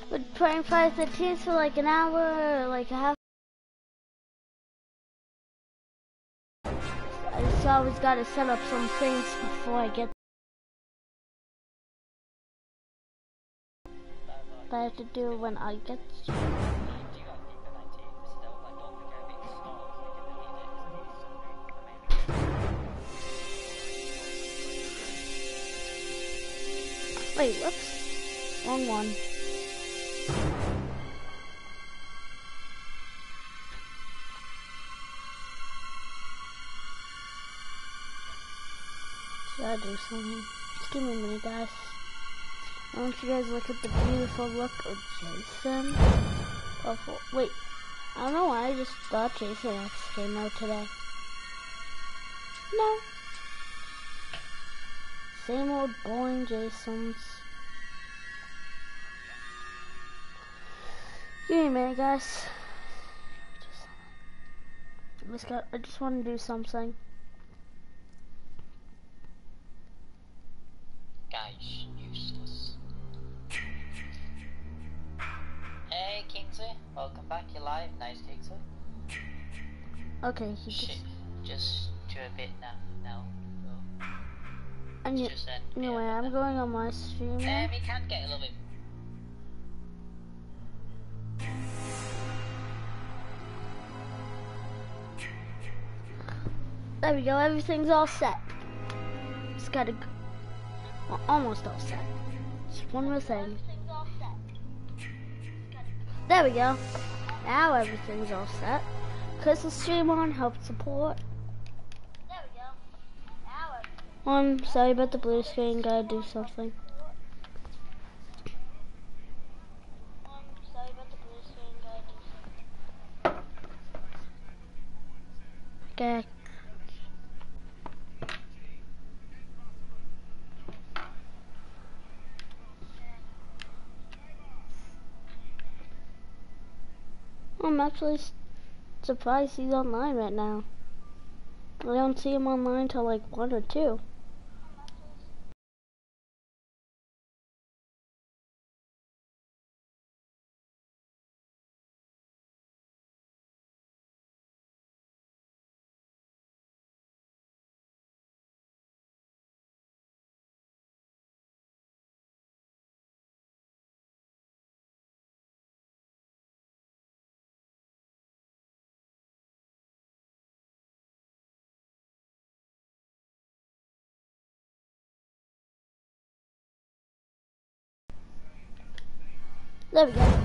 With playing Friday the 13th for like an hour, or like a half. I just always gotta set up some things before I get. That I have to do when I get. Wait, whoops. Wrong one. Should I do something? Just give me a minute, guys. I want you guys to look at the beautiful look of Jason. Oh, wait. I don't know why I just thought Jason X came out today. No. Same old boring Jasons. Give me a minute, guys. I just want to do something. Guys, useless. Hey, Kingsley. Welcome back. You're live. Nice, Kingsley. Okay, just do a bit now. Anyway, I'm going on my stream now. We can get a little bit. There we go, everything's all set. Just gotta, well, almost all set. Just one more thing. There we go. Now everything's all set. Click the stream on, help support. There we go. Now I'm sorry about the blue screen, gotta do something. Okay. I'm actually surprised he's online right now. I don't see him online till like 1 or 2. There we go.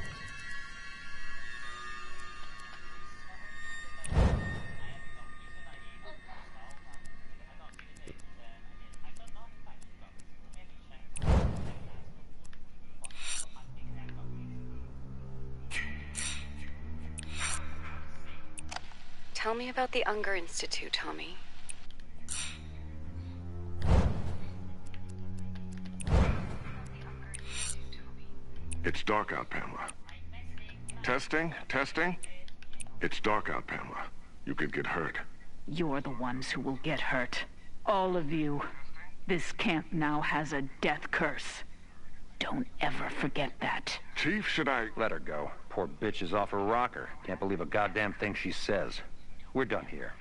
Tell me about the Unger Institute, Tommy. It's dark out, Pamela. Testing? It's dark out, Pamela. You could get hurt. You're the ones who will get hurt. All of you. This camp now has a death curse. Don't ever forget that. Chief, should I... Let her go. Poor bitch is off her rocker. Can't believe a goddamn thing she says. We're done here.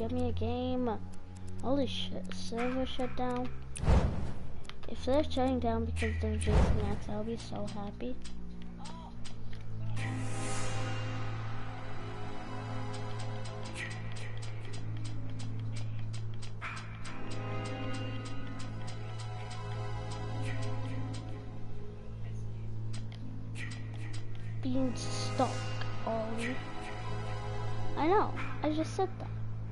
Give me a game. Holy shit, server shut down. If they're shutting down because they're Jason X, I'll be so happy. Being stuck already. I know, I just said that.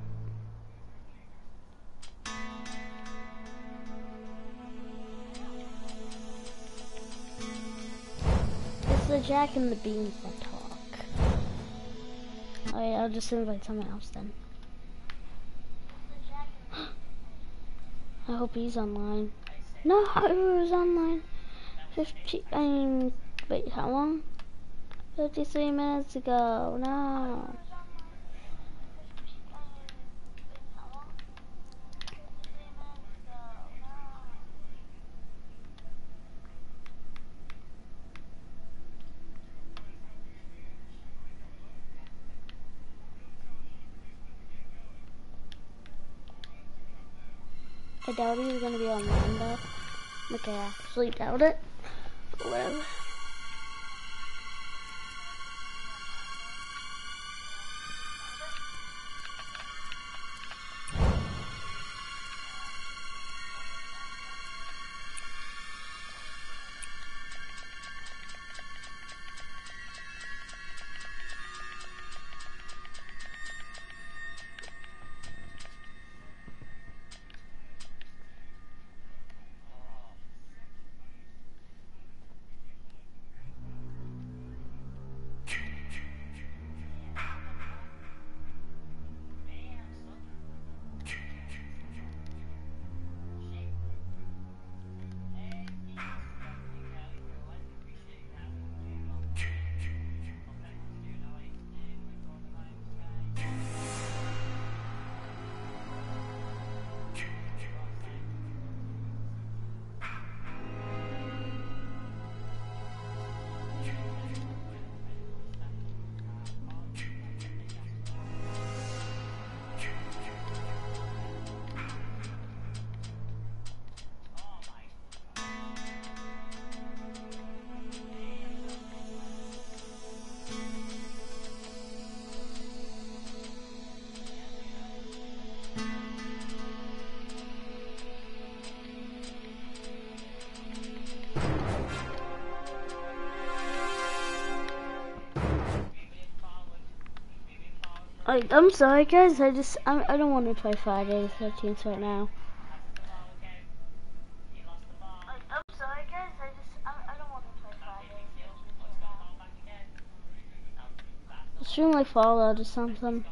It's the Jack and the Beans that talk. Alright, I'll just invite someone else then. I hope he's online. No, it was online. 50, wait, how long? 53 minutes ago, no. I doubt he's gonna be online though. Okay, I actually doubt it. Whatever. I'm sorry guys, I don't want to play Friday the 13th right now. I'm sorry guys, I don't want to play Friday the 13th right now. Stream like Fallout or something.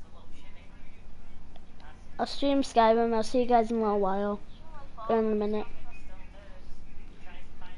I'll stream Skyrim, I'll see you guys in a little while. Or in a minute.